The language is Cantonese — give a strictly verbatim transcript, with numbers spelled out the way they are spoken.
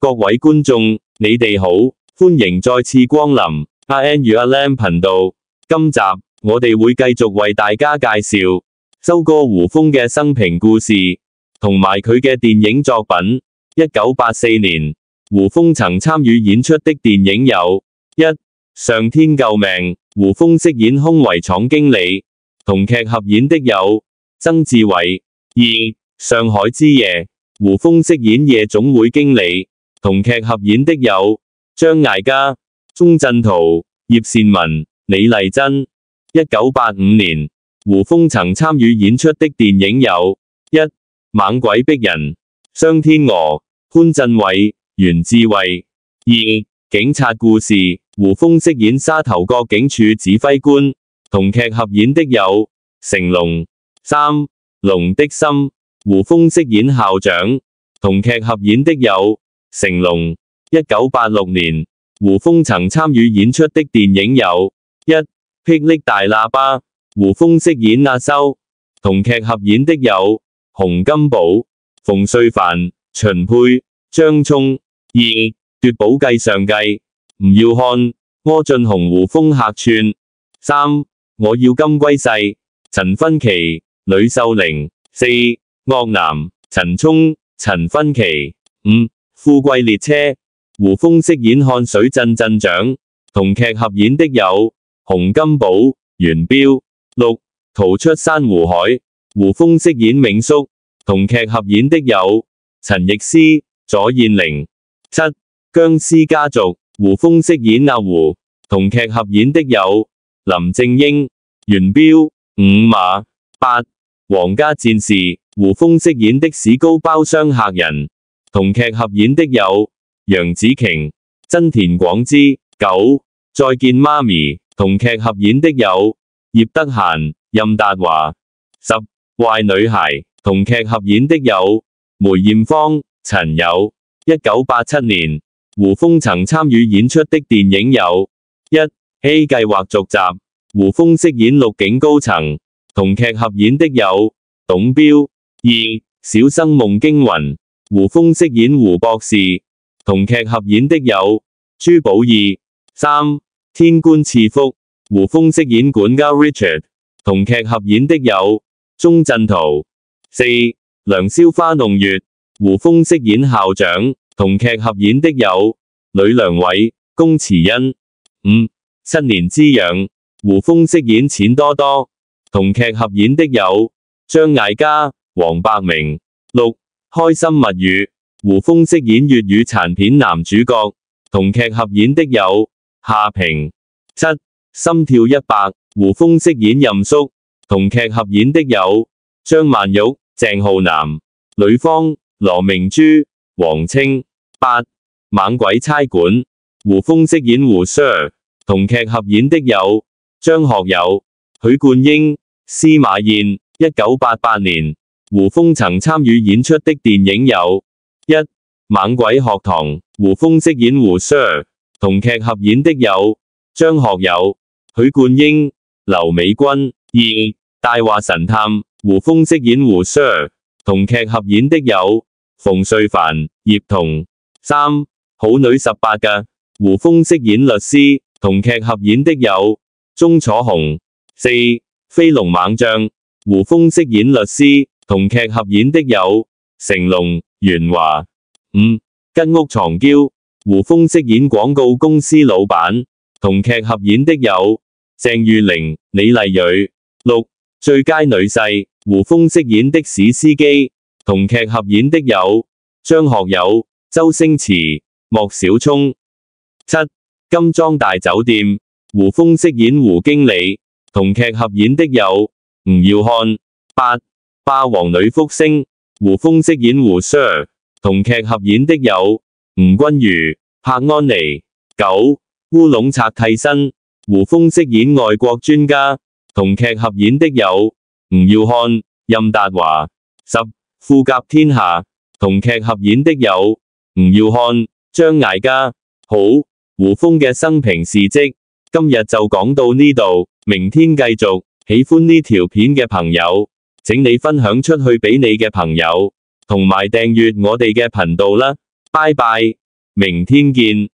各位觀眾，你哋好，歡迎再次光臨阿 N 與阿 Lam 頻道。今集我哋會繼續為大家介紹周哥胡楓嘅生平故事，同埋佢嘅電影作品。一九八四年，胡楓曾參與演出的電影有：一、上天救命，胡楓飾演空圍廠經理，同劇合演的有曾志偉；二、上海之夜，胡楓飾演夜總會經理，同劇合演的有張艾嘉、鐘鎮濤、葉倩文、李麗珍。一九八五年，胡楓曾參與演出的電影有：一、猛鬼逼人，商天娥、潘鎮偉、袁志偉；二、警察故事，胡楓飾演沙頭角警署指揮官，同劇合演的有成龍；三、龍的心，胡楓飾演校長，同劇合演的有成龍。一九八六年，胡楓曾參與演出的電影有：一、霹靂大喇叭，胡楓飾演阿修，同劇合演的有洪金寶、馮淬帆、秦沛、張聰；二、奪寶計上計，吳耀漢、柯俊雄胡楓客串；三、我要金龜婿，陳勳奇、呂秀玲；四、惡男，陳沖、陳勳奇；五、富貴列車，胡楓飾演漢水鎮鎮長，同劇合演的有洪金寶、元彪；六、逃出珊瑚海，胡楓飾演銘叔，同劇合演的有陳奕思、左燕玲；七、僵屍家族，胡楓飾演阿胡，同劇合演的有林正英、元彪、伍馬；八、皇家戰士，胡楓飾演的士高包廂客人，同劇合演的有楊紫瓊、真田廣之；九、再見媽咪，同劇合演的有葉德嫻、任達華；十、壞女孩，同劇合演的有梅艷芳、陳友。一九八七年，胡楓曾參與演出的電影有：一、A 計劃續集，胡楓飾演陸警高層，同劇合演的有董彪；二、小生夢驚魂，胡楓飾演胡博士，同劇合演的有朱寶意；三、天官賜福，胡楓飾演管家 Richard， 同劇合演的有鐘鎮濤；四、良宵花弄月，胡楓飾演校長，同劇合演的有呂良偉、龔慈恩；五、七年之癢，胡楓飾演錢多多，同劇合演的有張艾嘉、黃百鳴；六、開心蜜語，胡楓飾演粵語殘片男主角，同劇合演的有夏萍；七、心跳一百，胡楓飾演任叔，同劇合演的有張曼玉、鄭浩南、呂方、羅明珠、黃清；八、猛鬼差館，胡楓飾演胡 Sir， 同劇合演的有張學友、許冠英、司馬燕。一九八八年，胡楓曾參與演出的電影有：一、猛鬼學堂，胡楓飾演胡 Sir， 同劇合演的有張學友、許冠英、劉美君；二、大話神探，胡楓飾演胡 Sir， 同劇合演的有馮淬帆、葉童；三、好女十八㗎，胡楓飾演律師，同劇合演的有鐘楚紅；四、飛龍猛將，胡楓飾演律師，同劇合演的有成龍、袁華；五、吉屋藏嬌，胡楓飾演廣告公司老闆，同劇合演的有鄭裕玲、李麗蕊；六、最佳女婿，胡楓飾演的士司機，同劇合演的有張學友、周星馳、莫小聰；七、金裝大酒店，胡楓飾演胡經理，同劇合演的有吳耀漢；八、霸王女福星，胡楓飾演胡 Sir， 同劇合演的有吳君如、柏安妮；九、烏龍賊替身，胡楓飾演外國專家，同劇合演的有吳耀漢、任達華；十、富甲天下，同劇合演的有吳耀漢、張艾嘉。好，胡楓嘅生平事蹟，今日就講到呢度，明天繼續。喜歡呢條片嘅朋友，請你分享出去俾你嘅朋友，同埋訂閱我哋嘅頻道啦，拜拜。 明天見。